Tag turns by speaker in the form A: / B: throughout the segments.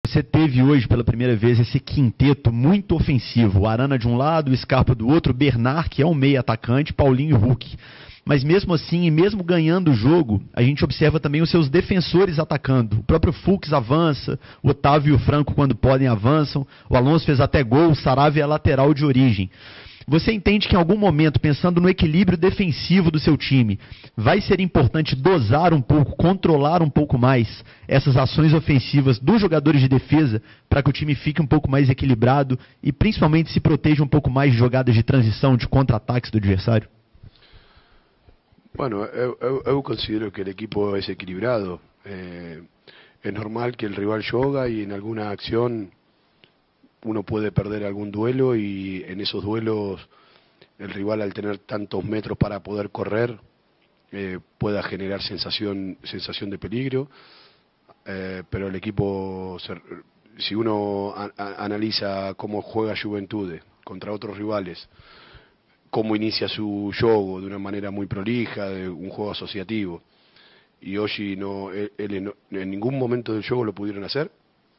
A: Você teve hoje, pela primeira vez, esse quinteto muito ofensivo. O Arana de um lado, o Scarpa do outro, o Bernard, que é um meio atacante, Paulinho e Hulk. Mas mesmo assim, e mesmo ganhando o jogo, a gente observa também os seus defensores atacando. O próprio Fux avança, o Otávio e o Franco, quando podem, avançam. O Alonso fez até gol, o Saravia é lateral de origem. Você entende que em algum momento, pensando no equilíbrio defensivo do seu time, vai ser importante dosar um pouco, controlar um pouco mais essas ações ofensivas dos jogadores de defesa para que o time fique um pouco mais equilibrado e principalmente se proteja um pouco mais de jogadas de transição, de contra-ataques do adversário?
B: Bueno, eu considero que el equipo es equilibrado. Es normal que el rival juega y en alguna acción uno puede perder algún duelo y en esos duelos el rival, al tener tantos metros para poder correr, pueda generar sensación de peligro, pero el equipo, si uno analiza cómo juega Juventude contra otros rivales, cómo inicia su juego de una manera muy prolija, de un juego asociativo, y hoy en ningún momento del juego lo pudieron hacer.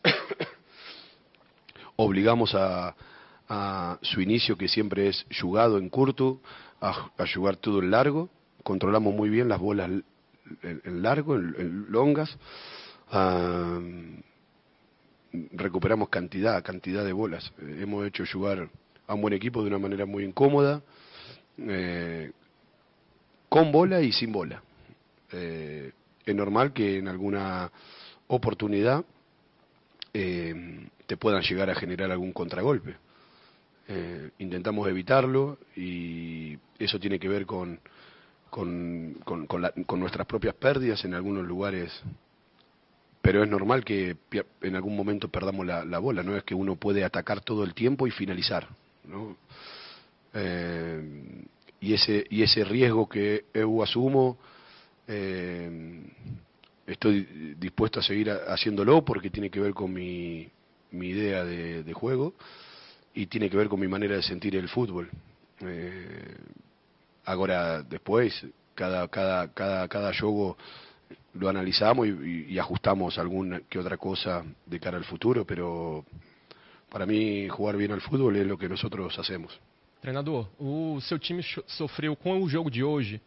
B: Obligamos a su inicio, que siempre es jugado en curto, a jugar todo en largo. Controlamos muy bien las bolas en largo, en longas. Recuperamos cantidad de bolas. Hemos hecho jugar a un buen equipo de una manera muy incómoda, con bola y sin bola. Es normal que en alguna oportunidad te puedan llegar a generar algún contragolpe. Intentamos evitarlo y eso tiene que ver con nuestras propias pérdidas en algunos lugares, pero es normal que en algún momento perdamos la bola, no es que uno puede atacar todo el tiempo y finalizar, ¿no? Y ese riesgo que eu asumo, estoy dispuesto a seguir haciéndolo porque tiene que ver con mi idea de juego y tiene que ver con mi manera de sentir el fútbol. Ahora, después, cada juego lo analizamos y ajustamos alguna que otra cosa de cara al futuro, pero para mí jugar bien al fútbol es lo que nosotros hacemos.
C: Treinador, o seu time sofreu com o jogo de hoje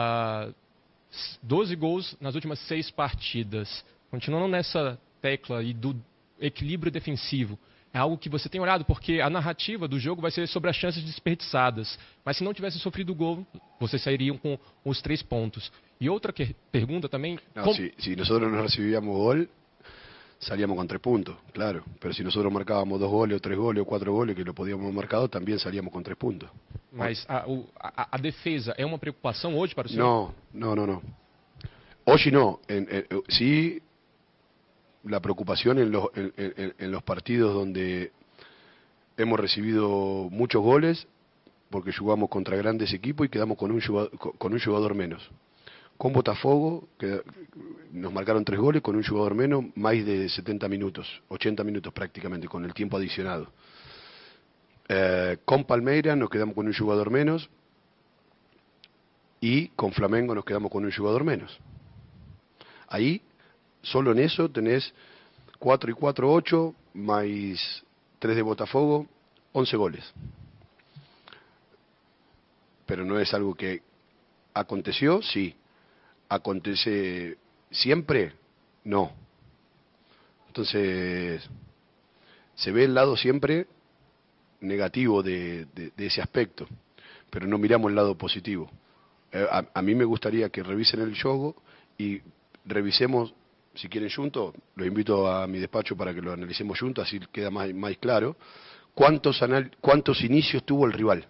C: 12 gols nas últimas 6 partidas. Continuando nessa tecla e do equilíbrio defensivo, é algo que você tem olhado, porque a narrativa do jogo vai ser sobre as chances desperdiçadas. Mas se não tivesse sofrido gol, vocês sairiam com os 3 pontos. E outra pergunta também...
B: No, si nosotros no recibíamos gol, salíamos con 3 puntos, claro. Pero si nosotros marcábamos 2 goles, o 3 goles, o 4 goles, que lo podíamos haber marcado, también salíamos con 3 puntos.
C: Mas a defesa é uma preocupação hoje para o senhor?
B: No. Hoy no. Sí, la preocupación en los partidos donde hemos recibido muchos goles, porque jugamos contra grandes equipos y quedamos con un jugador menos. Con Botafogo, que nos marcaron 3 goles con un jugador menos, más de 70 minutos, 80 minutos prácticamente, con el tiempo adicionado. Con Palmeiras nos quedamos con un jugador menos y con Flamengo nos quedamos con un jugador menos. Ahí, solo en eso tenés 4 y 4, 8, más 3 de Botafogo, 11 goles. Pero no es algo que aconteció, sí. ¿Acontece siempre? No. Entonces, se ve el lado siempre negativo de ese aspecto, pero no miramos el lado positivo. A mí me gustaría que revisen el juego y revisemos, si quieren juntos, los invito a mi despacho para que lo analicemos juntos, así queda más claro, cuántos inicios tuvo el rival.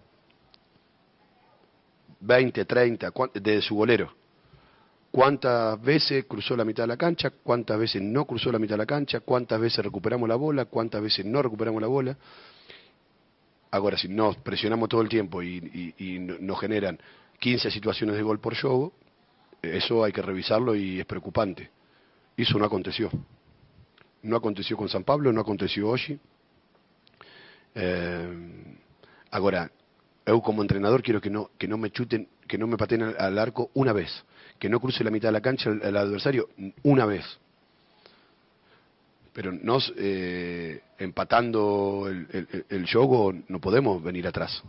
B: 20, 30, de su golero. ¿Cuántas veces cruzó la mitad de la cancha? ¿Cuántas veces no cruzó la mitad de la cancha? ¿Cuántas veces recuperamos la bola? ¿Cuántas veces no recuperamos la bola? Ahora, si nos presionamos todo el tiempo y nos generan 15 situaciones de gol por juego, eso hay que revisarlo y es preocupante. Eso no aconteció. No aconteció con San Pablo, no aconteció hoy. Ahora, yo como entrenador quiero que no me chuten, que no me pateen al arco una vez, que no cruce la mitad de la cancha el adversario una vez. Pero nos empatando el juego no podemos venir atrás.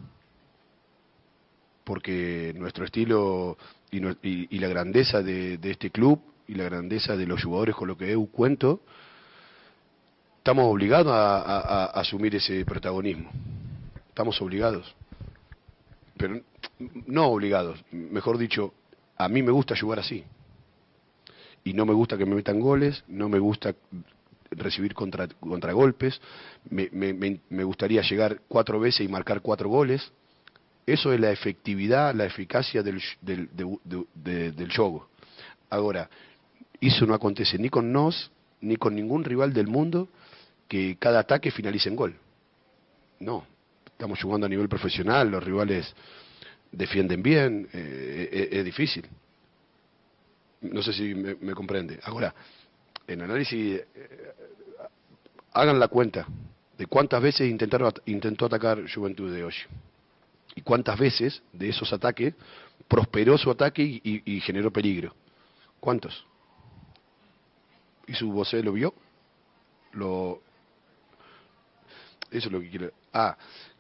B: Porque nuestro estilo y la grandeza de este club y la grandeza de los jugadores con lo que eu cuento, estamos obligados a asumir ese protagonismo. Estamos obligados. Pero no obligados, mejor dicho, a mí me gusta jugar así. Y no me gusta que me metan goles, no me gusta recibir contragolpes, me gustaría llegar 4 veces y marcar 4 goles. Eso es la efectividad, la eficacia del juego. Ahora, eso no acontece ni con nos, ni con ningún rival del mundo, que cada ataque finalice en gol. No, estamos jugando a nivel profesional, los rivales defienden bien, es difícil. No sé si me comprende. Ahora, en análisis, hagan la cuenta de cuántas veces intentó atacar Juventud de hoy. Y cuántas veces de esos ataques prosperó su ataque y generó peligro. ¿Cuántos? ¿Y su vocé lo vio? Eso es lo que quiero.